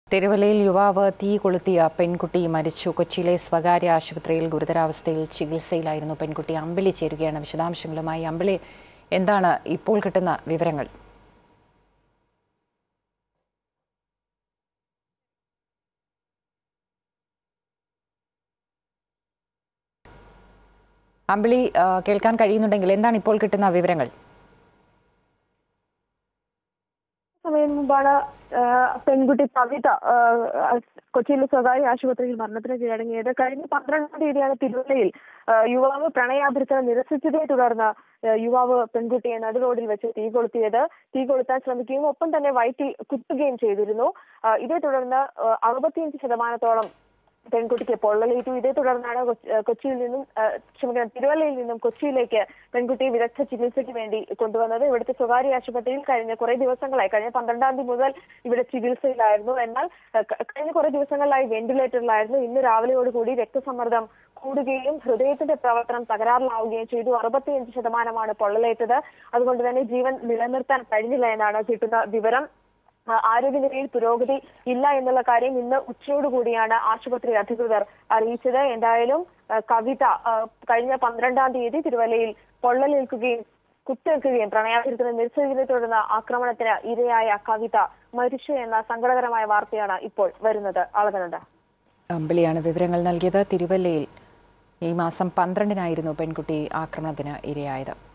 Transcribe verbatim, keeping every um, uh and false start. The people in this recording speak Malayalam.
തിരുവല്ലയിൽ യുവാവ് തീ കൊളുത്തിയ പെൺകുട്ടി മരിച്ചു. കൊച്ചിയിലെ സ്വകാര്യ ആശുപത്രിയിൽ ഗുരുതരാവസ്ഥയിൽ ചികിത്സയിലായിരുന്നു പെൺകുട്ടി. അമ്പിളി ചേരുകയാണ് വിശദാംശങ്ങളുമായി. അമ്പിളി, എന്താണ് ഇപ്പോൾ കിട്ടുന്ന വിവരങ്ങൾ? അമ്പിളി, കേൾക്കാൻ കഴിയുന്നുണ്ടെങ്കിൽ എന്താണ് ഇപ്പോൾ കിട്ടുന്ന വിവരങ്ങൾ? സമയം മുമ്പാണ് പെൺകുട്ടി കവിത കൊച്ചിയിലെ സ്വകാര്യ ആശുപത്രിയിൽ മരണത്തിന് കീഴടങ്ങിയത്. കഴിഞ്ഞ പന്ത്രണ്ടാം തീയതിയാണ് തിരുവല്ലയിൽ യുവാവ് പ്രണയാഭ്യർത്ഥന നിരസിച്ചതിനെ തുടർന്ന് യുവാവ് പെൺകുട്ടിയെ നടു റോഡിൽ വെച്ച് തീ കൊളുത്തിയത്. തീ കൊളുത്താൻ ശ്രമിക്കുകയും ഒപ്പം തന്നെ വയറ്റിൽ കുത്തുകയും ചെയ്തിരുന്നു. ഇതേ തുടർന്ന് അറുപത്തിയഞ്ച് ശതമാനത്തോളം പെൺകുട്ടിക്ക് പൊള്ളലേറ്റു. ഇതേ തുടർന്നാണ് കൊച്ചിയിൽ നിന്നും ക്ഷമിക്കണം തിരുവല്ലയിൽ നിന്നും കൊച്ചിയിലേക്ക് പെൺകുട്ടിയെ വിദഗ്ധ ചികിത്സയ്ക്ക് വേണ്ടി കൊണ്ടുവന്നത്. ഇവിടുത്തെ സ്വകാര്യ ആശുപത്രിയിൽ കഴിഞ്ഞ കുറെ ദിവസങ്ങളായി കഴിഞ്ഞ പന്ത്രണ്ടാം തീയതി മുതൽ ഇവിടെ ചികിത്സയിലായിരുന്നു. എന്നാൽ കഴിഞ്ഞ കുറെ ദിവസങ്ങളിലായി വെന്റിലേറ്ററിലായിരുന്നു. ഇന്ന് രാവിലെയോടുകൂടി രക്തസമ്മർദ്ദം കൂടുകയും ഹൃദയത്തിന്റെ പ്രവർത്തനം തകരാറിലാവുകയും ചെയ്തു. അറുപത്തിയഞ്ച് ശതമാനമാണ് പൊള്ളലേറ്റത്. അതുകൊണ്ട് തന്നെ ജീവൻ നിലനിർത്താൻ കഴിഞ്ഞില്ല എന്നാണ് കിട്ടുന്ന വിവരം. ആരോഗ്യനിലയിൽ പുരോഗതി ഇല്ല എന്നുള്ള കാര്യം ഇന്ന് ഉച്ചയോടുകൂടിയാണ് ആശുപത്രി അധികൃതർ അറിയിച്ചത്. എന്തായാലും കവിത കഴിഞ്ഞ പന്ത്രണ്ടാം തീയതി തിരുവല്ലയിൽ പൊള്ളലേൽക്കുകയും കുത്തേൽക്കുകയും പ്രണയാഭ്യർത്ഥന നിരസിച്ചതിനെ തുടർന്ന് ആക്രമണത്തിന് ഇരയായ കവിത മരിച്ചു എന്ന സങ്കടകരമായ വാർത്തയാണ് ഇപ്പോൾ വരുന്നത്. അളകനന്ദ. അമ്പിളിയാണ് വിവരങ്ങൾ നൽകിയത്. തിരുവല്ലയിൽ ഈ മാസം പന്ത്രണ്ടിനായിരുന്നു പെൺകുട്ടി ആക്രമണത്തിന് ഇരയായത്.